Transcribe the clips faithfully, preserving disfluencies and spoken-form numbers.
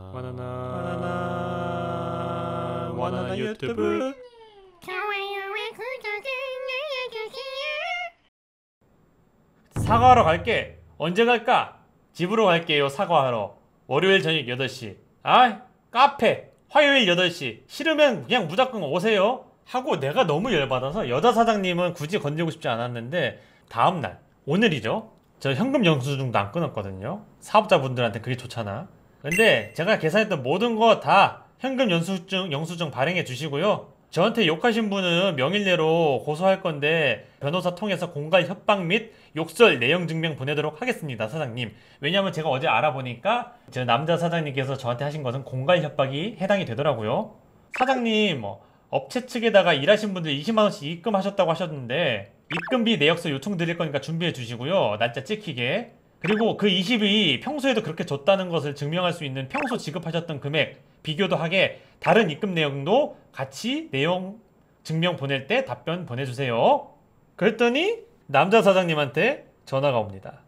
바나나 바나나 바나나 유튜브. 좋아요와 구독을 눌러주세요. 사과하러 갈게. 언제 갈까? 집으로 갈게요. 사과하러. 월요일 저녁 여덟 시. 아, 카페. 화요일 여덟 시. 싫으면 그냥 무조건 오세요. 하고 내가 너무 열받아서 여자 사장님은 굳이 건들고 싶지 않았는데 다음날 오늘이죠. 저 현금 영수증도 안 끊었거든요. 사업자분들한테 그게 좋잖아. 근데 제가 계산했던 모든 거 다 현금 영수증 영수증 발행해 주시고요. 저한테 욕하신 분은 명의내로 고소할 건데 변호사 통해서 공갈 협박 및 욕설 내용 증명 보내도록 하겠습니다, 사장님. 왜냐면 제가 어제 알아보니까 저 남자 사장님께서 저한테 하신 것은 공갈 협박이 해당이 되더라고요. 사장님, 뭐 업체 측에다가 일하신 분들 이십만 원씩 입금하셨다고 하셨는데 입금비 내역서 요청 드릴 거니까 준비해 주시고요. 날짜 찍히게. 그리고 그 이십이 평소에도 그렇게 줬다는 것을 증명할 수 있는 평소 지급하셨던 금액 비교도 하게 다른 입금 내용도 같이 내용 증명 보낼 때 답변 보내주세요. 그랬더니 남자 사장님한테 전화가 옵니다.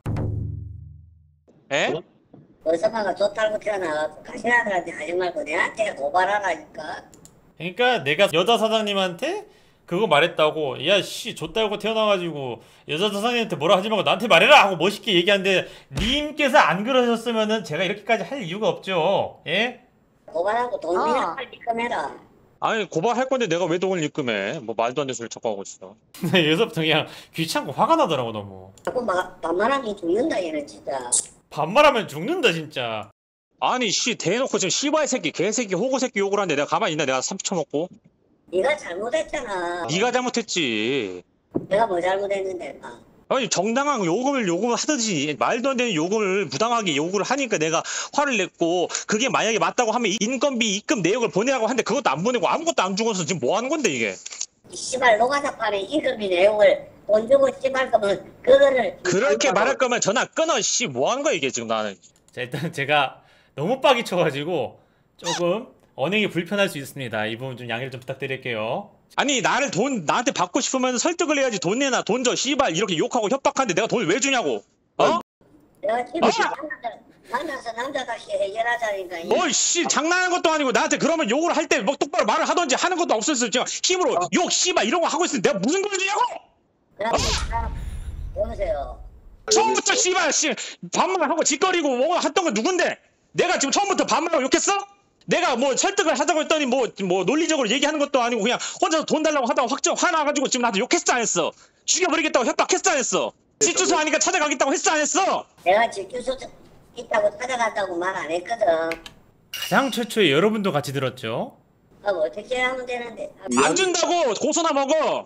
에? 어서마가 좋다고 태어나가지고 가시나들한테 하지 말고 내한테 고발하라니까. 그러니까 내가 여자 사장님한테 그거 말했다고, 야 씨 좆달고 태어나가지고 여자 사장님한테 뭐라 하지 말고 나한테 말해라 하고 멋있게 얘기하는데 님께서 안 그러셨으면은 제가 이렇게까지 할 이유가 없죠. 예? 고발하고 돈 어. 비나 빨리 입금해라. 아니 고발할 건데 내가 왜 돈을 입금해? 뭐 말도 안 되는 소리 자꾸 하고 있어. 여기서부터 그냥 귀찮고 화가 나더라고. 너무 자꾸 막 반말하면 죽는다 얘는 진짜. 반말하면 죽는다 진짜. 아니 씨 대놓고 지금 씨발 새끼 개새끼 호구 새끼 욕을 하는데 내가 가만히 있나? 내가 삼 쳐먹고. 네가 잘못했잖아. 네가 잘못했지. 내가 뭐 잘못했는데 막. 아니 정당한 요금을 요금을 하듯이 말도 안 되는 요금을 부당하게 요구를 하니까 내가 화를 냈고, 그게 만약에 맞다고 하면 인건비 입금 내역을 보내라고 하는데 그것도 안 보내고 아무것도 안 주고서 지금 뭐 하는 건데 이게. 이 씨발 노가다판에 임금비 내용을 돈 주고 씨발 거면 그거를 그렇게 말할 거면 전화 끊어. 씨 뭐 하는 거야 이게 지금 나는. 자, 일단 제가 너무 빡이 쳐가지고 조금 언행이 불편할 수 있습니다. 이 부분 좀 양해를 좀 부탁드릴게요. 아니 나를 돈 나한테 받고 싶으면 설득을 해야지. 돈 내놔 돈 줘 씨발 이렇게 욕하고 협박하는데 내가 돈을 왜 주냐고. 어? 내가 집에 어? 만나서 남자답게 해결하자니까. 이- 어이씨 장난하는 것도 아니고 나한테 그러면 욕을 할 때 뭐 똑바로 말을 하던지 하는 것도 없었어. 지금 힘으로 욕 씨발 이런 거 하고 있으면 내가 무슨 걸 주냐고. 그럼 사람 여보세요. 처음부터 씨발 씨 반말하고 짓거리고 뭐 했던 건 누군데? 내가 지금 처음부터 반말하고 욕했어? 내가 뭐 설득을 하자고 했더니 뭐 뭐 논리적으로 얘기하는 것도 아니고 그냥 혼자서 돈 달라고 하다가 확정 화나가지고 지금 나한테 욕했어 안 했어? 죽여버리겠다고 협박했어 안 했어? 집 주소 하니까 찾아가겠다고 했어 안 했어? 내가 집 주소 있다고 찾아간다고 말 안 했거든. 가장 최초에 여러분도 같이 들었죠? 아, 뭐 어떻게 하면 되는데? 안 준다고 고소나 먹어.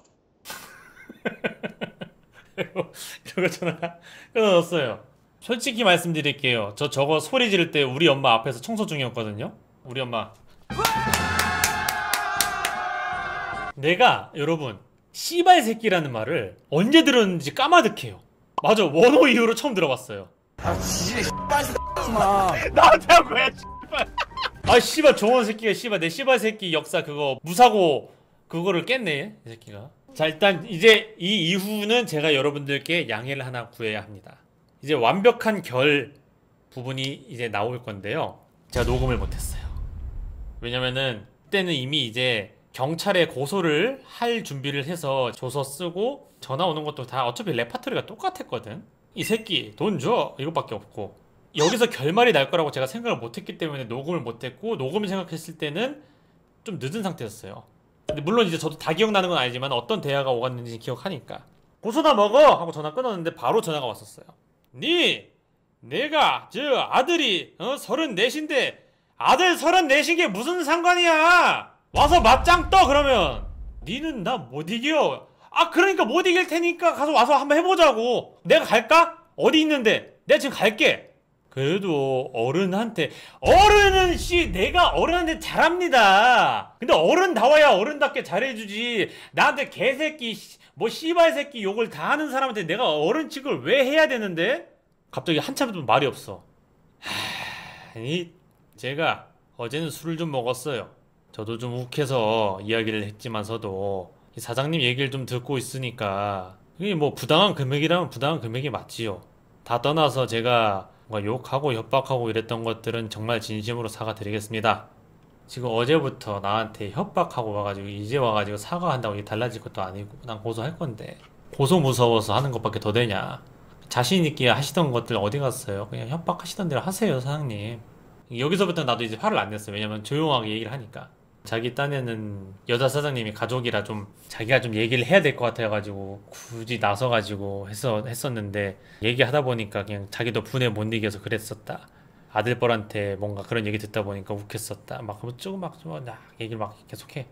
이거 전화 끊어졌어요. 솔직히 말씀드릴게요. 저 저거 소리 지를 때 우리 엄마 앞에서 청소 중이었거든요. 우리 엄마. 내가 여러분 씨발 새끼라는 말을 언제 들었는지 까마득해요. 맞아, 원호 이후로 처음 들어봤어요. 아 진짜 나한테 한 거야 씨발. 아 씨발 조원 새끼가 씨발 내 씨발 새끼 역사 그거 무사고 그거를 깼네 이 새끼가. 자, 일단 이제 이 이후는 제가 여러분들께 양해를 하나 구해야 합니다. 이제 완벽한 결 부분이 이제 나올 건데요. 제가 녹음을 못했어요. 왜냐면은 그때는 이미 이제 경찰에 고소를 할 준비를 해서 조서 쓰고 전화 오는 것도 다 어차피 레파토리가 똑같았거든. 이 새끼 돈 줘 이것밖에 없고, 여기서 결말이 날 거라고 제가 생각을 못했기 때문에 녹음을 못했고, 녹음을 생각했을 때는 좀 늦은 상태였어요. 근데 물론 이제 저도 다 기억나는 건 아니지만 어떤 대화가 오갔는지 기억하니까 고소나 먹어 하고 전화 끊었는데 바로 전화가 왔었어요. 니 내가 저 아들이 어 서른넷인데 아들 서른넷인 게 무슨 상관이야. 와서 맞짱 떠. 그러면 니는 나 못 이겨. 아 그러니까 못 이길 테니까 가서 와서 한번 해보자고. 내가 갈까? 어디 있는데? 내가 지금 갈게. 그래도 어른한테, 어른은 씨 내가 어른한테 잘합니다. 근데 어른다워야 어른답게 잘해주지. 나한테 개새끼 뭐 씨발 새끼 욕을 다 하는 사람한테 내가 어른 취급을 왜 해야 되는데? 갑자기 한참 좀 말이 없어. 하... 이 제가 어제는 술을 좀 먹었어요. 저도 좀 욱해서 이야기를 했지만서도 이 사장님 얘기를 좀 듣고 있으니까 이게 뭐 부당한 금액이라면 부당한 금액이 맞지요. 다 떠나서 제가 뭔가 욕하고 협박하고 이랬던 것들은 정말 진심으로 사과드리겠습니다. 지금 어제부터 나한테 협박하고 와가지고 이제 와가지고 사과한다고 이게 달라질 것도 아니고 난 고소할 건데 고소 무서워서 하는 것밖에 더 되냐. 자신 있게 하시던 것들 어디 갔어요? 그냥 협박하시던 대로 하세요, 사장님. 여기서부터 나도 이제 화를 안 냈어요. 왜냐면 조용하게 얘기를 하니까. 자기 딴에는 여자 사장님이 가족이라 좀 자기가 좀 얘기를 해야 될 것 같아가지고 굳이 나서가지고 했어, 했었는데 얘기하다 보니까 그냥 자기도 분에 못 이겨서 그랬었다. 아들뻘한테 뭔가 그런 얘기 듣다 보니까 욱했었다. 막 조금 막좀 얘기를 막 계속해.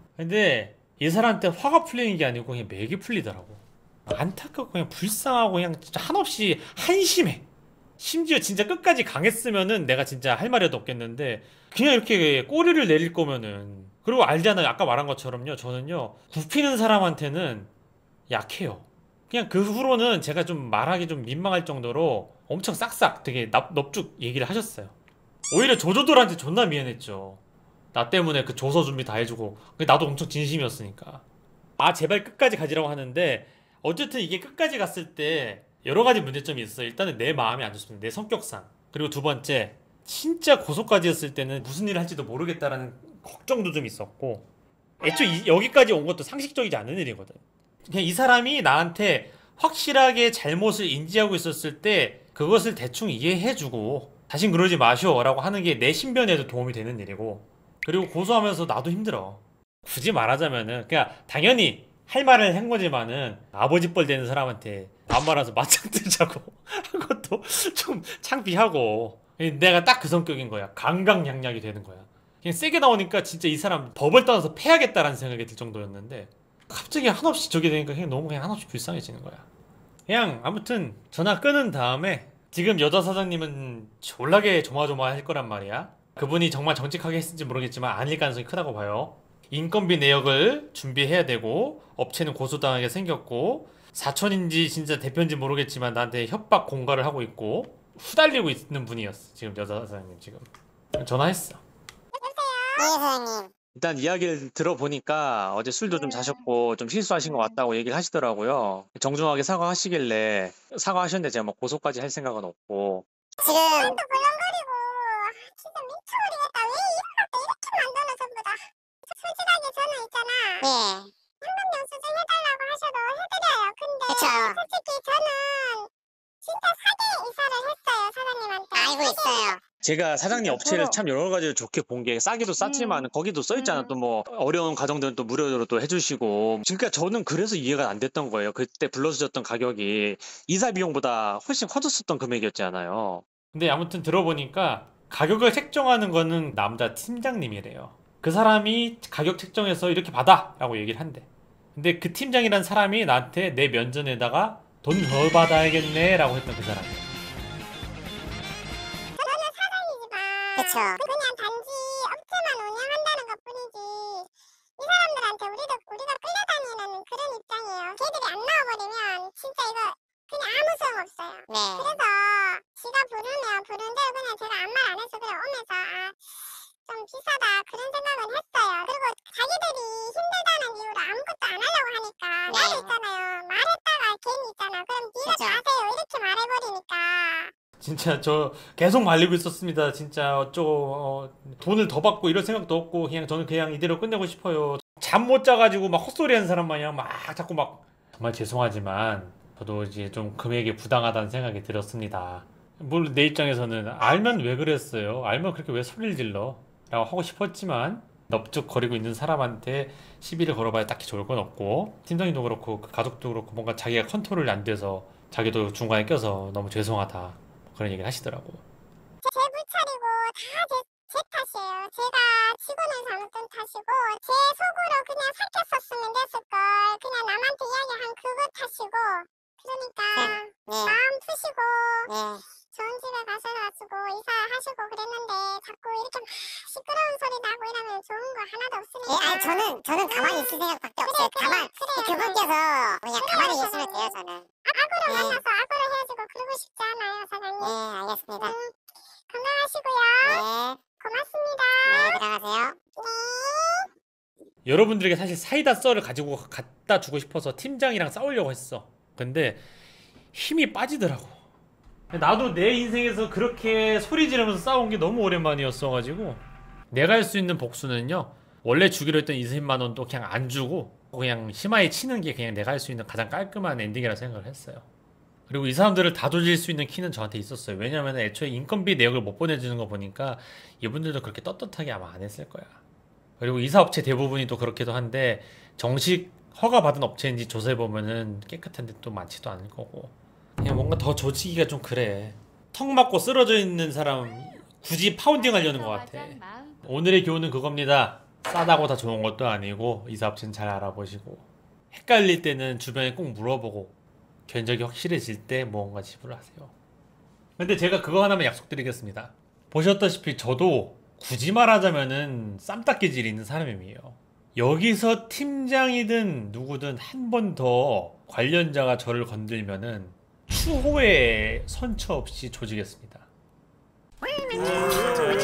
근데 이 사람한테 화가 풀리는 게 아니고 그냥 맥이 풀리더라고. 안타깝고 그냥 불쌍하고 그냥 진짜 한없이 한심해. 심지어 진짜 끝까지 강했으면은 내가 진짜 할 말이라도 없겠는데 그냥 이렇게 꼬리를 내릴 거면은. 그리고 알잖아요, 아까 말한 것처럼요, 저는요 굽히는 사람한테는 약해요. 그냥 그 후로는 제가 좀 말하기 좀 민망할 정도로 엄청 싹싹 되게 납, 넙죽 얘기를 하셨어요. 오히려 조조들한테 존나 미안했죠. 나 때문에 그 조서 준비 다 해주고. 나도 엄청 진심이었으니까. 아 제발 끝까지 가지라고 하는데 어쨌든 이게 끝까지 갔을 때 여러 가지 문제점이 있어요. 일단은 내 마음이 안 좋습니다. 내 성격상. 그리고 두 번째, 진짜 고소까지 했을 때는 무슨 일을 할지도 모르겠다라는 걱정도 좀 있었고, 애초에 이, 여기까지 온 것도 상식적이지 않은 일이거든. 그냥 이 사람이 나한테 확실하게 잘못을 인지하고 있었을 때 그것을 대충 이해해주고 다신 그러지 마시오 라고 하는 게 내 신변에도 도움이 되는 일이고, 그리고 고소하면서 나도 힘들어. 굳이 말하자면은 그냥 당연히 할 말을 한 거지만은 아버지 뻘 되는 사람한테 반말해서 맞짱 뜨자고 한 것도 좀 창피하고. 내가 딱 그 성격인 거야. 강강약약이 되는 거야. 그냥 세게 나오니까 진짜 이 사람 법을 떠나서 패야겠다라는 생각이 들 정도였는데 갑자기 한없이 저게 되니까 그냥 너무 그냥 한없이 불쌍해지는 거야. 그냥 아무튼 전화 끊은 다음에 지금 여자 사장님은 졸라게 조마조마할 거란 말이야. 그분이 정말 정직하게 했을지 모르겠지만 아닐 가능성이 크다고 봐요. 인건비 내역을 준비해야 되고 업체는 고소당하게 생겼고 사촌인지 진짜 대표인지 모르겠지만 나한테 협박 공갈을 하고 있고 후달리고 있는 분이었어. 지금 여자 사장님 지금 전화했어. 예, 사장님. 일단 이야기를 들어보니까 어제 술도 좀 자셨고 좀 실수하신 것 같다고 얘기를 하시더라고요. 정중하게 사과하시길래 사과하셨는데 제가 뭐 고소까지 할 생각은 없고. 지금 또 벌렁거리고 진짜 미쳐버리겠다. 왜 이런 것도 이렇게 만드는 전부 다. 솔직하게 저는 있잖아. 예. 현금 영수증 해달라고 하셔도 해드려요. 근데 그쵸. 솔직히 저는 진짜 사기 이사를 했어요, 사장님한테. 알고 있어요. 제가 사장님 업체를 참 여러 가지로 좋게 본 게 싸기도 쌌지만 음. 거기도 써있잖아. 음. 또 뭐 어려운 가정들은 또 무료로 또 해주시고. 그러니까 저는 그래서 이해가 안 됐던 거예요. 그때 불러주셨던 가격이 이사 비용보다 훨씬 커졌었던 금액이었잖아요. 근데 아무튼 들어보니까 가격을 책정하는 거는 남자 팀장님이래요. 그 사람이 가격 책정해서 이렇게 받아! 라고 얘기를 한대. 근데 그 팀장이란 사람이 나한테 내 면전에다가 돈 더 받아야겠네 라고 했던 그 사람이에요. 저는 사장이지만 그쵸. 그냥 단지 업체만 운영한다는 것 뿐이지 이 사람들한테 우리도 우리가 끌려다니는 그런 입장이에요. 걔들이 안 나와버리면 진짜 이거 그냥 아무 소용 없어요. 네. 그래서 지가 부르면 부른 대로 그냥 제가 아무 말 안 해서 그냥 오면서 아, 좀 비싸다 그런 생각은 했어요. 그리고 자기들이 힘들다는 이유로 아무것도 안 하려고 하니까 네. 나도 있잖아요. 말했다가 괜히 있잖아. 그럼 니가 다 하세요 이렇게 말해버리니까. 진짜 저 계속 말리고 있었습니다. 진짜 어쩌고 어, 돈을 더 받고 이럴 생각도 없고 그냥 저는 그냥 이대로 끝내고 싶어요. 잠 못 자가지고 막 헛소리하는 사람 마냥 막 자꾸 막. 정말 죄송하지만 저도 이제 좀 금액이 부당하다는 생각이 들었습니다. 물론 내 입장에서는 알면 왜 그랬어요? 알면 그렇게 왜 소리를 질러? 라고 하고 싶었지만 넙죽거리고 있는 사람한테 시비를 걸어봐야 딱히 좋을 건 없고 팀장님도 그렇고 그 가족도 그렇고 뭔가 자기가 컨트롤이 안 돼서 자기도 중간에 껴서 너무 죄송하다 그런 얘기를 하시더라고. 제 불 차리고 다 제 탓이에요. 제가 직원을 잘못된 탓이고 제 속으로 그냥 삭혔었으면 됐을걸. 그냥 남한테 이야기한 그거 탓이고 그러니까 네. 네. 마음 푸시고 네. 좋은 집에 가셔가지고 이사하시고 그랬는데 자꾸 이렇게 막 시끄러운 소리 나고 이러면 좋은 거 하나도 없으니까. 예, 아니 저는 저는 가만히 있을 생각밖에 그래, 없어요. 그래, 가만 그래, 그분께서 그냥 그래, 가만히 그래, 있으면 돼요 저는. 아, 악으로 네. 만나서 악으로 헤어지고 그러고 싶지 않아요 사장님. 네 알겠습니다. 음, 건강하시고요. 네. 고맙습니다. 네 들어가세요. 네. 여러분들에게 사실 사이다 썰을 가지고 갖다 주고 싶어서 팀장이랑 싸우려고 했어. 근데 힘이 빠지더라고. 나도 내 인생에서 그렇게 소리 지르면서 싸운 게 너무 오랜만이었어가지고 내가 할 수 있는 복수는요, 원래 주기로 했던 이십만 원도 그냥 안 주고 그냥 심하게 치는 게 그냥 내가 할 수 있는 가장 깔끔한 엔딩이라 생각을 했어요. 그리고 이 사람들을 다 돌릴 수 있는 키는 저한테 있었어요. 왜냐면 애초에 인건비 내역을 못 보내주는 거 보니까 이분들도 그렇게 떳떳하게 아마 안 했을 거야. 그리고 이사업체 대부분이 또 그렇기도 한데 정식 허가받은 업체인지 조사해보면은 깨끗한데 또 많지도 않을 거고, 그냥 뭔가 더 조지기가 좀 그래. 턱 맞고 쓰러져 있는 사람 굳이 파운딩 하려는 것 같아. 오늘의 교훈은 그겁니다. 싸다고 다 좋은 것도 아니고 이사업체는 잘 알아보시고, 헷갈릴 때는 주변에 꼭 물어보고 견적이 확실해질 때 무언가 지불을 하세요. 근데 제가 그거 하나만 약속드리겠습니다. 보셨다시피 저도 굳이 말하자면은 쌈딱기질이 있는 사람이에요. 여기서 팀장이든 누구든 한 번 더 관련자가 저를 건들면은 추후에 선처 없이 조지겠습니다.